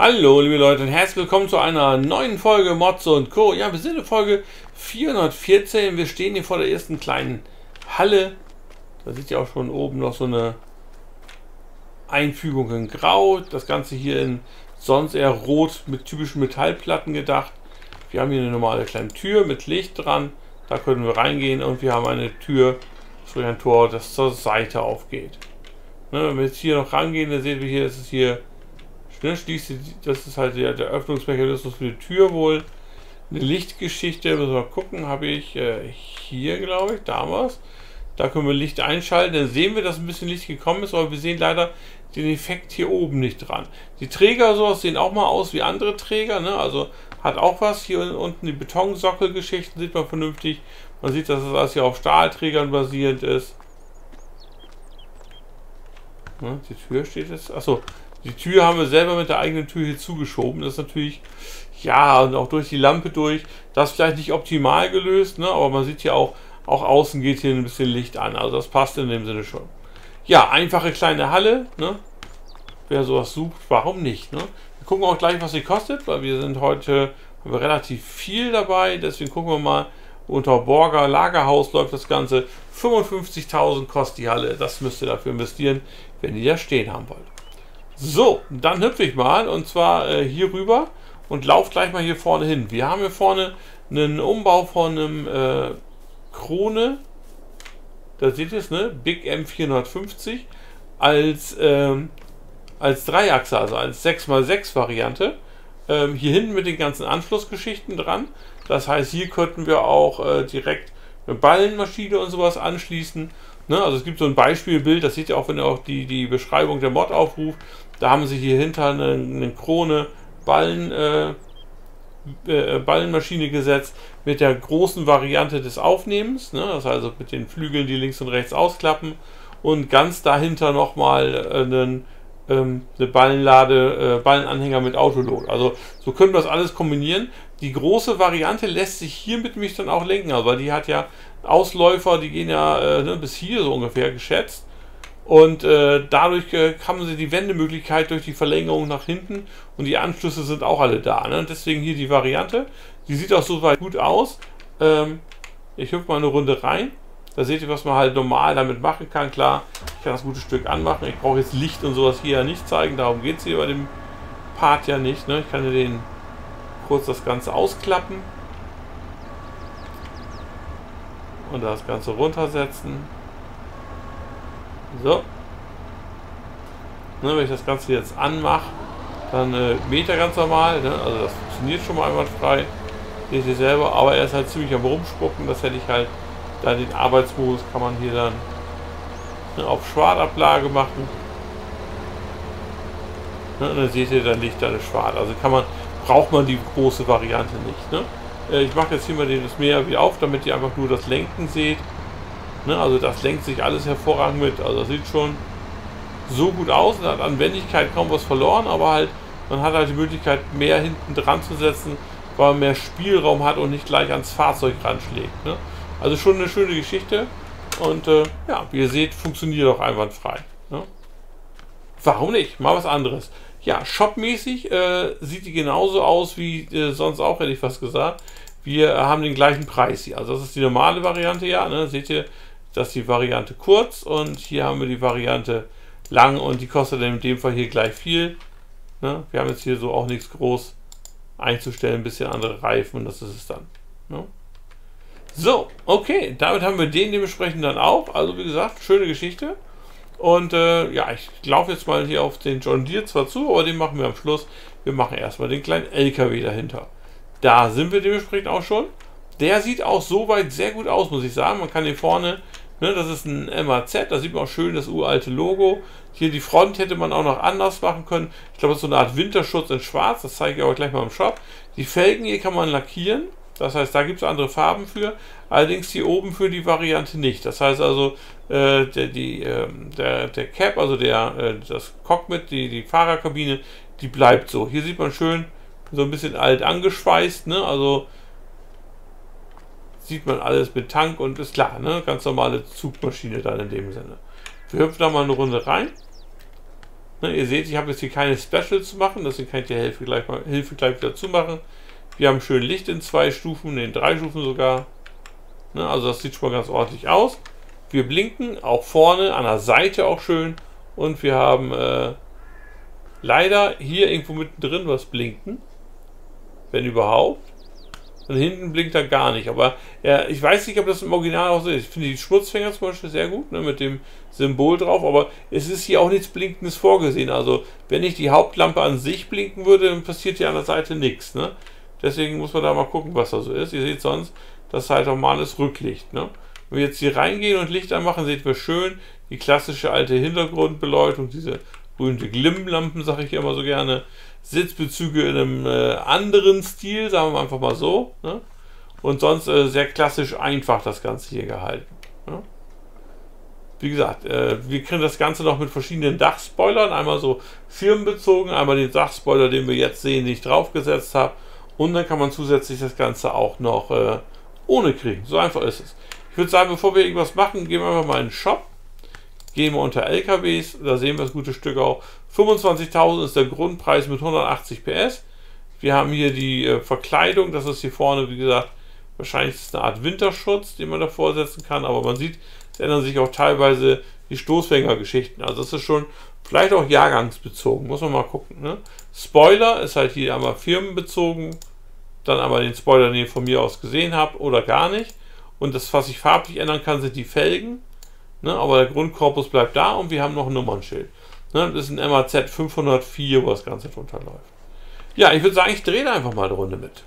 Hallo liebe Leute und herzlich willkommen zu einer neuen Folge Mods und Co. Ja, wir sind in Folge 414. Wir stehen hier vor der ersten kleinen Halle. Da sieht ihr auch schon oben noch so eine Einfügung in Grau. Das Ganze hier in sonst eher rot mit typischen Metallplatten gedacht. Wir haben hier eine normale kleine Tür mit Licht dran. Da können wir reingehen und wir haben eine Tür, sprich ein Tor, das zur Seite aufgeht. Ne, wenn wir jetzt hier noch rangehen, dann sehen wir hier, ist es hier schließt, das ist halt der Öffnungsmechanismus für die Tür wohl. Eine Lichtgeschichte, müssen wir mal gucken, habe ich hier, glaube ich, damals. Da können wir Licht einschalten, dann sehen wir, dass ein bisschen Licht gekommen ist, aber wir sehen leider den Effekt hier oben nicht dran. Die Träger sowas sehen auch mal aus wie andere Träger, ne? Also hat auch was. Hier unten die Betonsockelgeschichten sieht man vernünftig. Man sieht, dass das alles hier auf Stahlträgern basierend ist. Ne? Die Tür steht jetzt. Achso. Die Tür haben wir selber mit der eigenen Tür hier zugeschoben. Das ist natürlich, ja, und auch durch die Lampe durch. Das ist vielleicht nicht optimal gelöst, ne? Aber man sieht hier auch außen geht hier ein bisschen Licht an. Also das passt in dem Sinne schon. Ja, einfache kleine Halle, ne? Wer sowas sucht, warum nicht, ne? Wir gucken auch gleich, was sie kostet, weil wir sind heute, haben wir relativ viel dabei. Deswegen gucken wir mal, unter Borger Lagerhaus läuft das Ganze. 55.000 kostet die Halle. Das müsst ihr dafür investieren, wenn ihr da stehen haben wollt. So, dann hüpfe ich mal und zwar hier rüber und laufe gleich mal hier vorne hin. Wir haben hier vorne einen Umbau von einem Krone, da seht ihr es, ne? Big M450 als Dreiachser, also als 6x6 Variante. Hier hinten mit den ganzen Anschlussgeschichten dran. Das heißt, hier könnten wir auch direkt eine Ballenmaschine und sowas anschließen. Ne? Also es gibt so ein Beispielbild, das seht ihr auch, wenn ihr auch die Beschreibung der Mod aufruft. Da haben sie hier hinter eine Krone Ballenmaschine gesetzt mit der großen Variante des Aufnehmens. Ne? Das heißt also mit den Flügeln, die links und rechts ausklappen. Und ganz dahinter nochmal eine Ballenanhänger mit Autolot. Also so können wir das alles kombinieren. Die große Variante lässt sich hiermit mich dann auch lenken, also weil die hat ja Ausläufer, die gehen ja bis hier so ungefähr geschätzt. Und dadurch haben sie die Wendemöglichkeit durch die Verlängerung nach hinten und die Anschlüsse sind auch alle da. Ne? Deswegen hier die Variante. Die sieht auch soweit gut aus. Ich hüpfe mal eine Runde rein. Da seht ihr, was man halt normal damit machen kann. Klar, ich kann das gute Stück anmachen. Ich brauche jetzt Licht und sowas hier ja nicht zeigen. Darum geht es hier bei dem Part ja nicht. Ne? Ich kann hier kurz das Ganze ausklappen. Und das Ganze runtersetzen. So. Ne, wenn ich das Ganze jetzt anmache, dann Meter ganz normal. Ne? Also das funktioniert schon mal einwandfrei. Seht ihr selber. Aber er ist halt ziemlich am Rumspucken. Das hätte ich halt. Da den Arbeitsmodus kann man hier dann auf Schwartablage machen. Ne, und dann seht ihr, dann liegt da eine Schwart. Also braucht man die große Variante nicht. Ne? Ich mache jetzt hier mal das Meer wieder auf, damit ihr einfach nur das Lenken seht. Ne, also das lenkt sich alles hervorragend mit. Also das sieht schon so gut aus und hat an Wendigkeit kaum was verloren, aber halt man hat halt die Möglichkeit, mehr hinten dran zu setzen, weil man mehr Spielraum hat und nicht gleich ans Fahrzeug ranschlägt. Ne? Also schon eine schöne Geschichte und ja, wie ihr seht, funktioniert auch einwandfrei. Ne? Warum nicht? Mal was anderes. Ja, shopmäßig sieht die genauso aus wie sonst auch, hätte ich fast gesagt. Wir haben den gleichen Preis hier. Also das ist die normale Variante, ja. Ne? Seht ihr, das ist die Variante kurz und hier haben wir die Variante lang und die kostet in dem Fall hier gleich viel. Ne? Wir haben jetzt hier so auch nichts groß einzustellen, ein bisschen andere Reifen und das ist es dann. Ne? So, okay, damit haben wir den dementsprechend dann auch. Also wie gesagt, schöne Geschichte. Und ja, ich laufe jetzt mal hier auf den John Deere zwar zu, aber den machen wir am Schluss. Wir machen erstmal den kleinen LKW dahinter. Da sind wir dementsprechend auch schon. Der sieht auch soweit sehr gut aus, muss ich sagen. Man kann hier vorne, ne, das ist ein MAZ, da sieht man auch schön das uralte Logo. Hier die Front hätte man auch noch anders machen können. Ich glaube, das ist so eine Art Winterschutz in schwarz, das zeige ich euch gleich mal im Shop. Die Felgen hier kann man lackieren. Das heißt, da gibt es andere Farben für, allerdings hier oben für die Variante nicht. Das heißt also, der Cap, also das Cockpit, die Fahrerkabine, die bleibt so. Hier sieht man schön so ein bisschen alt angeschweißt, ne? Also sieht man alles mit Tank und ist klar, ne? Ganz normale Zugmaschine dann in dem Sinne. Wir hüpfen da mal eine Runde rein. Ne, ihr seht, ich habe jetzt hier keine Specials zu machen, deswegen kann ich die Hilfe gleich wieder zumachen. Wir haben schön Licht in 2 Stufen, in 3 Stufen sogar. Ne, also das sieht schon mal ganz ordentlich aus. Wir blinken, auch vorne, an der Seite auch schön. Und wir haben leider hier irgendwo mittendrin was blinken. Wenn überhaupt. Und hinten blinkt er gar nicht. Aber ja, ich weiß nicht, ob das im Original auch so ist. Ich finde die Schmutzfänger zum Beispiel sehr gut, ne, mit dem Symbol drauf. Aber es ist hier auch nichts Blinkendes vorgesehen. Also wenn ich die Hauptlampe an sich blinken würde, dann passiert hier an der Seite nichts. Ne? Deswegen muss man da mal gucken, was da so ist. Ihr seht sonst, das ist halt normales Rücklicht. Ne? Wenn wir jetzt hier reingehen und Licht anmachen, seht ihr schön die klassische alte Hintergrundbeleuchtung, diese berühmte Glimmlampen, sage ich immer so gerne. Sitzbezüge in einem anderen Stil, sagen wir einfach mal so. Ne? Und sonst sehr klassisch einfach das Ganze hier gehalten. Ne? Wie gesagt, wir kriegen das Ganze noch mit verschiedenen Dachspoilern. Einmal so firmenbezogen, einmal den Dachspoiler, den wir jetzt sehen, den ich draufgesetzt habe. Und dann kann man zusätzlich das Ganze auch noch ohne kriegen. So einfach ist es. Ich würde sagen, bevor wir irgendwas machen, gehen wir einfach mal in den Shop. Gehen wir unter LKWs, da sehen wir das gute Stück auch. 25.000 ist der Grundpreis mit 180 PS. Wir haben hier die Verkleidung, das ist hier vorne, wie gesagt, wahrscheinlich ist es eine Art Winterschutz, den man davor setzen kann, aber man sieht, es ändern sich auch teilweise die Stoßfängergeschichten. Also das ist schon vielleicht auch jahrgangsbezogen, muss man mal gucken. Ne? Spoiler ist halt hier einmal firmenbezogen, dann einmal den Spoiler, den ihr von mir aus gesehen habt oder gar nicht. Und das, was ich farblich ändern kann, sind die Felgen. Ne, aber der Grundkorpus bleibt da und wir haben noch ein Nummernschild. Ne, das ist ein MAZ 504, wo das Ganze drunter läuft. Ja, ich würde sagen, ich drehe da einfach mal eine Runde mit.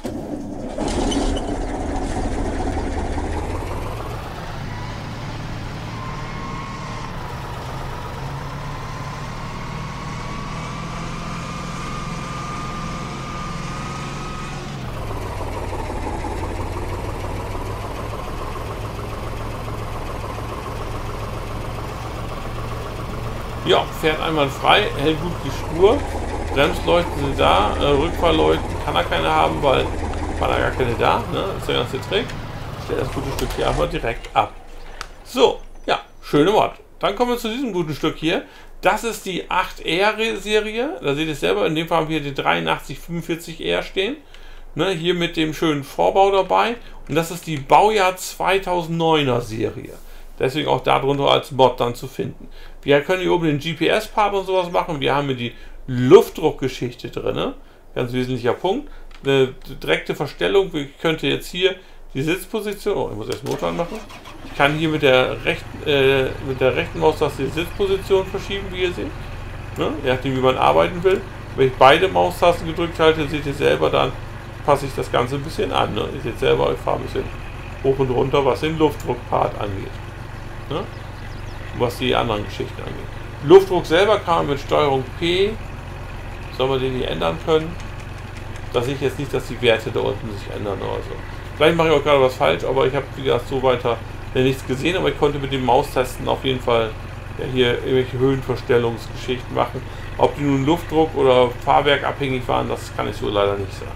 Ja, fährt einwandfrei, hält gut die Spur, Bremsleuchten sind da, Rückfahrleuchten kann er keine haben, weil war da gar keine da, ne? Das ist der ganze Trick. Ich stelle das gute Stück hier einfach direkt ab. So, ja, schöne Mod. Dann kommen wir zu diesem guten Stück hier. Das ist die 8R-Serie, da seht ihr es selber, in dem Fall haben wir die 8345R stehen. Ne? Hier mit dem schönen Vorbau dabei und das ist die Baujahr 2009er Serie. Deswegen auch darunter als Mod dann zu finden. Wir können hier oben den GPS-Part und sowas machen. Wir haben hier die Luftdruckgeschichte drin. Ganz wesentlicher Punkt. Eine direkte Verstellung. Ich könnte jetzt hier die Sitzposition. Oh, ich muss erst Motor anmachen. Ich kann hier mit der rechten Maustaste die Sitzposition verschieben, wie ihr seht. Ne? Je nachdem, wie man arbeiten will. Wenn ich beide Maustasten gedrückt halte, seht ihr selber, dann passe ich das Ganze ein bisschen an. Ne? Ihr seht selber, ich fahre ein bisschen hoch und runter, was den Luftdruckpart angeht. Ne? Was die anderen Geschichten angeht. Luftdruck selber kann man mit Steuerung P, soll man den hier ändern können. Da sehe ich jetzt nicht, dass die Werte da unten sich ändern oder so. Vielleicht mache ich auch gerade was falsch, aber ich habe, wie gesagt, so weiter nichts gesehen, aber ich konnte mit den Maustasten auf jeden Fall ja, hier irgendwelche Höhenverstellungsgeschichten machen. Ob die nun Luftdruck oder Fahrwerk abhängig waren, das kann ich so leider nicht sagen.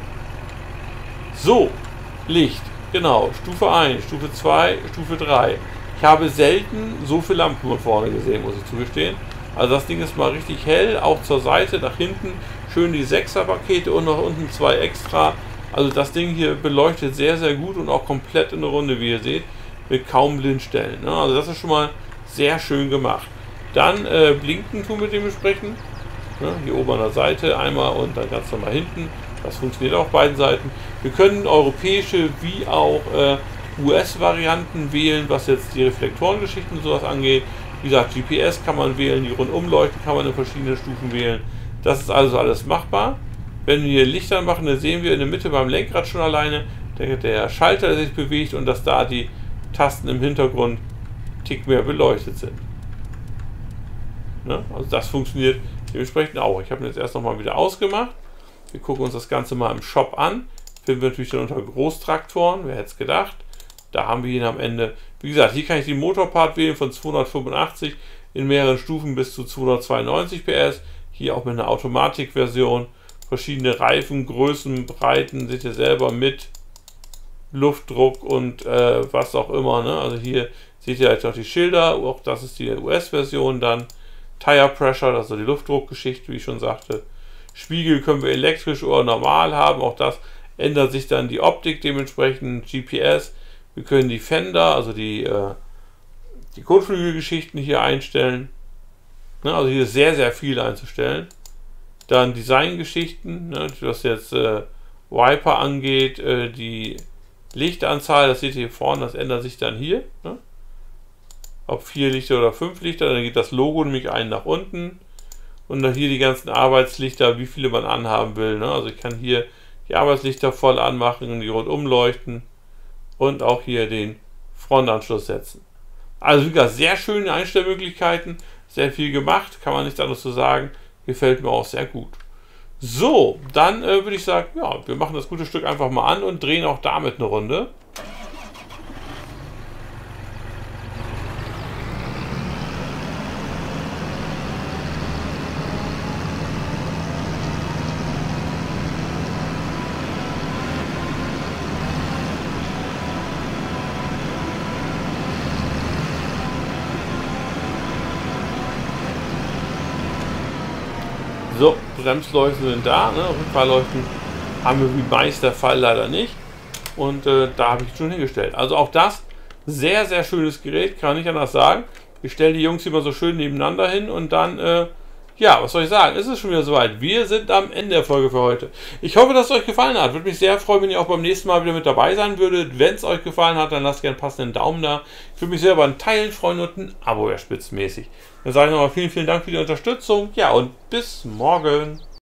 So, Licht, genau, Stufe 1, Stufe 2, Stufe 3. Ich habe selten so viele Lampen von vorne gesehen, muss ich zugestehen. Also das Ding ist mal richtig hell, auch zur Seite, nach hinten. Schön die 6er-Pakete und noch unten 2 extra. Also das Ding hier beleuchtet sehr, sehr gut und auch komplett in der Runde, wie ihr seht, mit kaum Blindstellen. Ne? Also das ist schon mal sehr schön gemacht. Dann blinken tun wir dementsprechend. Ne? Hier oben an der Seite einmal und dann ganz normal hinten. Das funktioniert auf beiden Seiten. Wir können europäische wie auch US-Varianten wählen, was jetzt die Reflektorengeschichten und sowas angeht. Wie gesagt, GPS kann man wählen, die Rundumleuchten kann man in verschiedenen Stufen wählen. Das ist also alles machbar. Wenn wir hier Licht anmachen, dann sehen wir in der Mitte beim Lenkrad schon alleine der Schalter, der sich bewegt und dass da die Tasten im Hintergrund einen Tick mehr beleuchtet sind. Ne? Also das funktioniert dementsprechend auch. Ich habe ihn jetzt erst nochmal wieder ausgemacht. Wir gucken uns das Ganze mal im Shop an. Finden wir natürlich dann unter Großtraktoren, wer hätte es gedacht. Da haben wir ihn am Ende. Wie gesagt, hier kann ich den Motorpart wählen von 285 in mehreren Stufen bis zu 292 PS. Hier auch mit einer Automatikversion. Verschiedene Reifen, Größen, Breiten, seht ihr selber mit Luftdruck und was auch immer. Ne? Also hier seht ihr halt auch die Schilder. Auch das ist die US-Version dann. Tire Pressure, also die Luftdruckgeschichte, wie ich schon sagte. Spiegel können wir elektrisch oder normal haben, auch das ändert sich dann die Optik dementsprechend. GPS, wir können die Fender, also die Kotflügelgeschichten hier einstellen. Ne, also hier ist sehr, sehr viel einzustellen. Dann Designgeschichten, ne, was jetzt Wiper angeht, die Lichtanzahl, das seht ihr hier vorne, das ändert sich dann hier. Ne? Ob 4 Lichter oder 5 Lichter, dann geht das Logo nämlich ein nach unten. Und dann hier die ganzen Arbeitslichter, wie viele man anhaben will. Ne? Also ich kann hier die Arbeitslichter voll anmachen, die rundum leuchten und auch hier den Frontanschluss setzen. Also wie gesagt, sehr schöne Einstellmöglichkeiten, sehr viel gemacht, kann man nichts anderes zu sagen. Gefällt mir auch sehr gut. So, dann würde ich sagen, ja, wir machen das gute Stück einfach mal an und drehen auch damit eine Runde. So, Bremsleuchten sind da, ne? Rückfahrleuchten haben wir wie meist der Fall leider nicht. Und da habe ich schon hingestellt. Also auch das, sehr, sehr schönes Gerät, kann man nicht anders sagen. Ich stelle die Jungs immer so schön nebeneinander hin und dann, ja, was soll ich sagen, ist es schon wieder soweit. Wir sind am Ende der Folge für heute. Ich hoffe, dass es euch gefallen hat. Würde mich sehr freuen, wenn ihr auch beim nächsten Mal wieder mit dabei sein würdet. Wenn es euch gefallen hat, dann lasst gerne einen passenden Daumen da. Ich würde mich sehr über ein Teilen freuen und ein Abo wäre spitzenmäßig. Dann sage ich nochmal vielen, vielen Dank für die Unterstützung. Ja, und bis morgen.